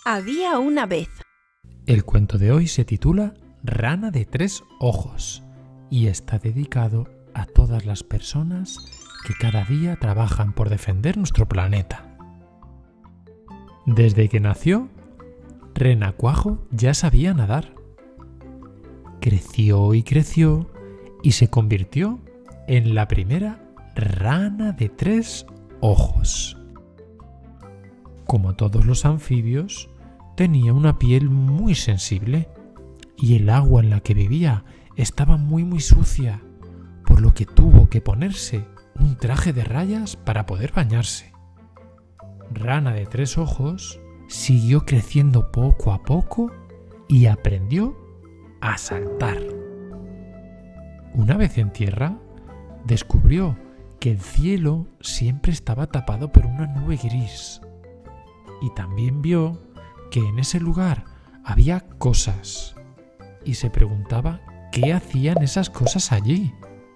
Había una vez. El cuento de hoy se titula Rana de 3 ojos y está dedicado a todas las personas que cada día trabajan por defender nuestro planeta. Desde que nació, Renacuajo ya sabía nadar. Creció y creció y se convirtió en la primera rana de 3 ojos. Como todos los anfibios, tenía una piel muy sensible y el agua en la que vivía estaba muy sucia, por lo que tuvo que ponerse un traje de rayas para poder bañarse. Rana de 3 ojos siguió creciendo poco a poco y aprendió a saltar. Una vez en tierra, descubrió que el cielo siempre estaba tapado por una nube gris y también vio que en ese lugar había cosas y se preguntaba qué hacían esas cosas allí.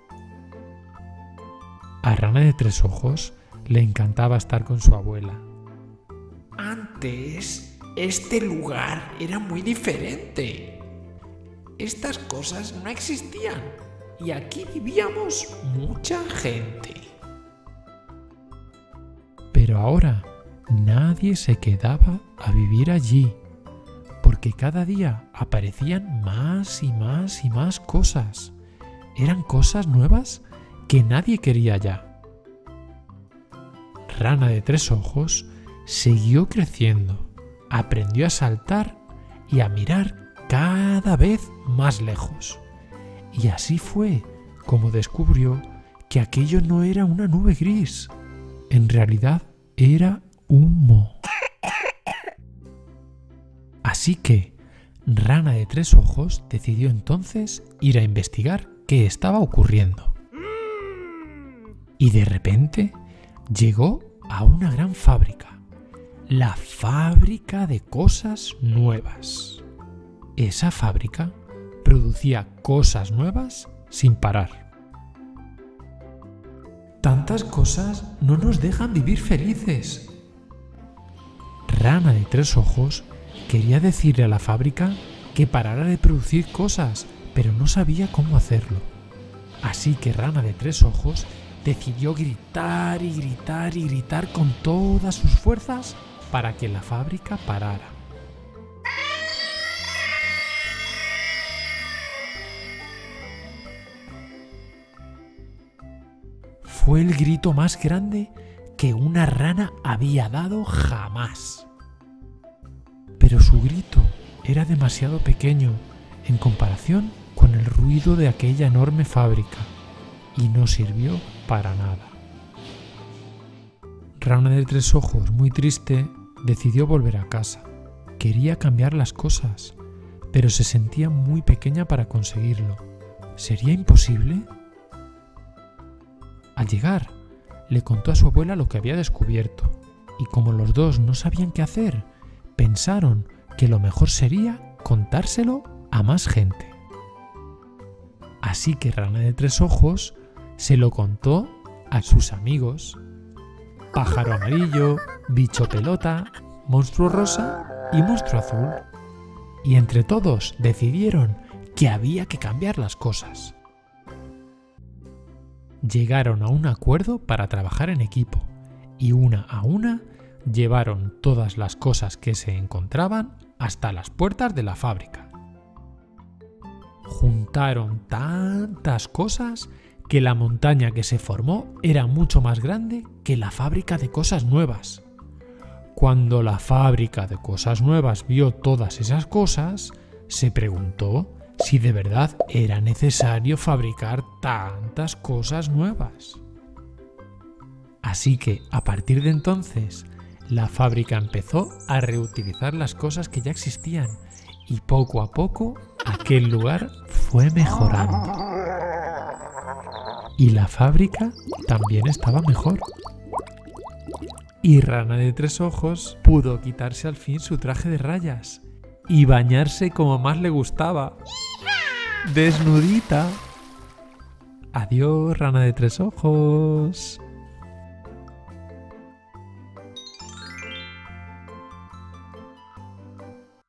A Rana de 3 ojos le encantaba estar con su abuela. Antes, este lugar era muy diferente. Estas cosas no existían y aquí vivíamos mucha gente. Pero ahora nadie se quedaba a vivir allí, porque cada día aparecían más y más cosas. Eran cosas nuevas que nadie quería ya. Rana de 3 ojos siguió creciendo, aprendió a saltar y a mirar cada vez más lejos. Y así fue como descubrió que aquello no era una nube gris, en realidad era humo. Así que Rana de 3 ojos decidió entonces ir a investigar qué estaba ocurriendo. Y de repente llegó a una gran fábrica, la fábrica de cosas nuevas. Esa fábrica producía cosas nuevas sin parar. Tantas cosas no nos dejan vivir felices. Rana de 3 ojos quería decirle a la fábrica que parara de producir cosas, pero no sabía cómo hacerlo. Así que Rana de 3 ojos decidió gritar y gritar y gritar con todas sus fuerzas para que la fábrica parara. Fue el grito más grande que una rana había dado jamás. Pero su grito era demasiado pequeño en comparación con el ruido de aquella enorme fábrica y no sirvió para nada. Rana de 3 ojos, muy triste, decidió volver a casa. Quería cambiar las cosas, pero se sentía muy pequeña para conseguirlo. ¿Sería imposible? Al llegar, le contó a su abuela lo que había descubierto, y como los dos no sabían qué hacer, pensaron que lo mejor sería contárselo a más gente. Así que Rana de 3 ojos se lo contó a sus amigos: Pájaro Amarillo, Bicho Pelota, Monstruo Rosa y Monstruo Azul. Y entre todos decidieron que había que cambiar las cosas. Llegaron a un acuerdo para trabajar en equipo y una a una llevaron todas las cosas que se encontraban hasta las puertas de la fábrica. Juntaron tantas cosas que la montaña que se formó era mucho más grande que la fábrica de cosas nuevas. Cuando la fábrica de cosas nuevas vio todas esas cosas, se preguntó si de verdad era necesario fabricar tantas cosas nuevas. Así que a partir de entonces, la fábrica empezó a reutilizar las cosas que ya existían y poco a poco aquel lugar fue mejorando. Y la fábrica también estaba mejor. Y Rana de 3 ojos pudo quitarse al fin su traje de rayas y bañarse como más le gustaba. ¡Desnudita! Adiós, Rana de 3 ojos.